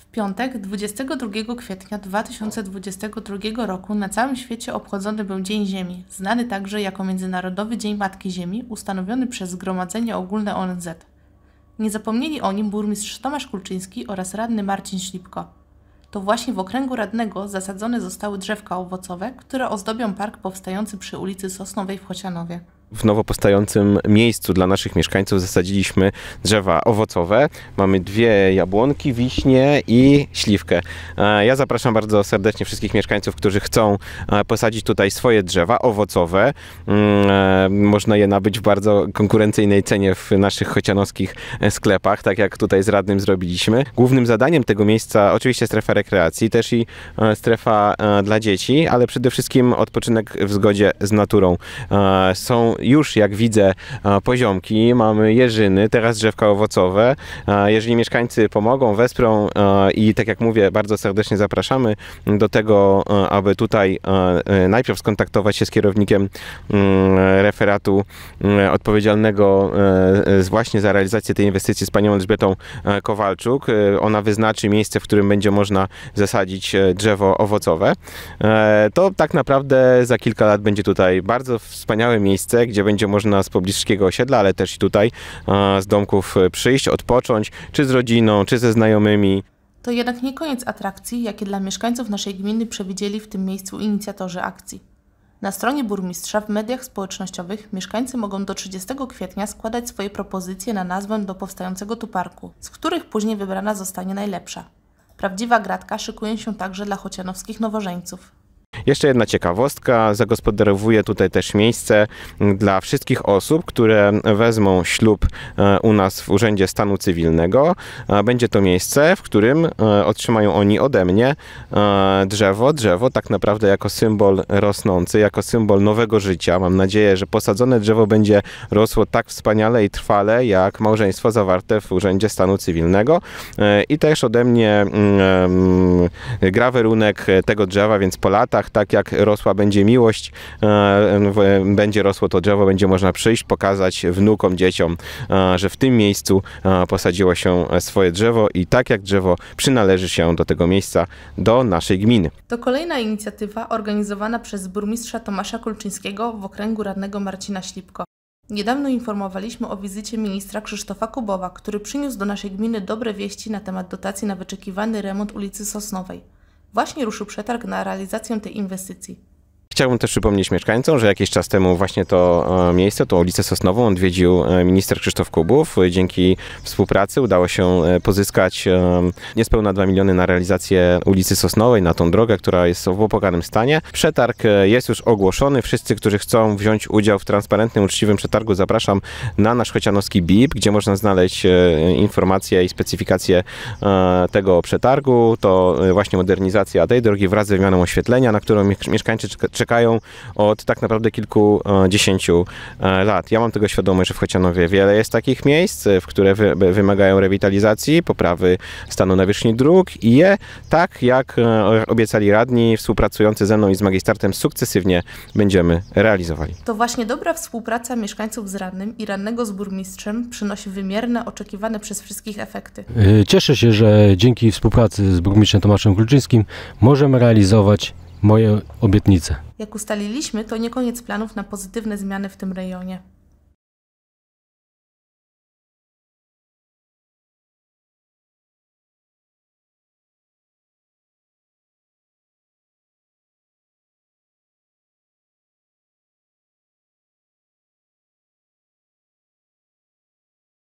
piątek, 22 kwietnia 2022 roku na całym świecie obchodzony był Dzień Ziemi, znany także jako Międzynarodowy Dzień Matki Ziemi, ustanowiony przez Zgromadzenie Ogólne ONZ. Nie zapomnieli o nim burmistrz Tomasz Kulczyński oraz radny Marcin Ślipko. To właśnie w okręgu radnego zasadzone zostały drzewka owocowe, które ozdobią park powstający przy ulicy Sosnowej w Chocianowie. W nowo powstającym miejscu dla naszych mieszkańców zasadziliśmy drzewa owocowe. Mamy 2 jabłonki, wiśnie i śliwkę. Ja zapraszam bardzo serdecznie wszystkich mieszkańców, którzy chcą posadzić tutaj swoje drzewa owocowe. Można je nabyć w bardzo konkurencyjnej cenie w naszych chocianowskich sklepach, tak jak tutaj z radnym zrobiliśmy. Głównym zadaniem tego miejsca oczywiście strefa rekreacji, też i strefa dla dzieci, ale przede wszystkim odpoczynek w zgodzie z naturą. Są już, jak widzę, poziomki, mamy jeżyny, teraz drzewka owocowe. Jeżeli mieszkańcy pomogą, wesprą i tak jak mówię, bardzo serdecznie zapraszamy do tego, aby tutaj najpierw skontaktować się z kierownikiem referatu odpowiedzialnego właśnie za realizację tej inwestycji z panią Elżbietą Kowalczuk. Ona wyznaczy miejsce, w którym będzie można zasadzić drzewo owocowe. To tak naprawdę za kilka lat będzie tutaj bardzo wspaniałe miejsce, gdzie będzie można z pobliskiego osiedla, ale też i tutaj z domków przyjść, odpocząć, czy z rodziną, czy ze znajomymi. To jednak nie koniec atrakcji, jakie dla mieszkańców naszej gminy przewidzieli w tym miejscu inicjatorzy akcji. Na stronie burmistrza w mediach społecznościowych mieszkańcy mogą do 30 kwietnia składać swoje propozycje na nazwę do powstającego tu parku, z których później wybrana zostanie najlepsza. Prawdziwa gratka szykuje się także dla chocianowskich nowożeńców. Jeszcze jedna ciekawostka, zagospodarowuję tutaj też miejsce dla wszystkich osób, które wezmą ślub u nas w Urzędzie Stanu Cywilnego. Będzie to miejsce, w którym otrzymają oni ode mnie drzewo tak naprawdę jako symbol rosnący, jako symbol nowego życia. Mam nadzieję, że posadzone drzewo będzie rosło tak wspaniale i trwale, jak małżeństwo zawarte w Urzędzie Stanu Cywilnego. I też ode mnie grawerunek tego drzewa, więc po latach, tak jak rosła będzie miłość, będzie rosło to drzewo, będzie można przyjść, pokazać wnukom, dzieciom, że w tym miejscu posadziło się swoje drzewo i tak jak drzewo przynależy się do tego miejsca, do naszej gminy. To kolejna inicjatywa organizowana przez burmistrza Tomasza Kulczyńskiego w okręgu radnego Marcina Ślipko. Niedawno informowaliśmy o wizycie ministra Krzysztofa Kubowa, który przyniósł do naszej gminy dobre wieści na temat dotacji na wyczekiwany remont ulicy Sosnowej. Właśnie ruszył przetarg na realizację tej inwestycji. Chciałbym też przypomnieć mieszkańcom, że jakiś czas temu właśnie to miejsce, tą ulicę Sosnową odwiedził minister Krzysztof Kubów. Dzięki współpracy udało się pozyskać niespełna 2 miliony na realizację ulicy Sosnowej, na tą drogę, która jest w opłakanym stanie. Przetarg jest już ogłoszony. Wszyscy, którzy chcą wziąć udział w transparentnym, uczciwym przetargu, zapraszam na nasz chocianowski BIP, gdzie można znaleźć informacje i specyfikacje tego przetargu. To właśnie modernizacja tej drogi wraz z wymianą oświetlenia, na którą mieszkańcy czekają od tak naprawdę kilkudziesięciu lat. Ja mam tego świadomość, że w Chocianowie wiele jest takich miejsc, w które wymagają rewitalizacji, poprawy stanu nawierzchni dróg i je, tak jak obiecali radni, współpracujący ze mną i z Magistartem, sukcesywnie będziemy realizowali. To właśnie dobra współpraca mieszkańców z radnym i radnego z burmistrzem przynosi wymierne, oczekiwane przez wszystkich efekty. Cieszę się, że dzięki współpracy z burmistrzem Tomaszem Kulczyńskim możemy realizować moje obietnice. Jak ustaliliśmy, to nie koniec planów na pozytywne zmiany w tym rejonie.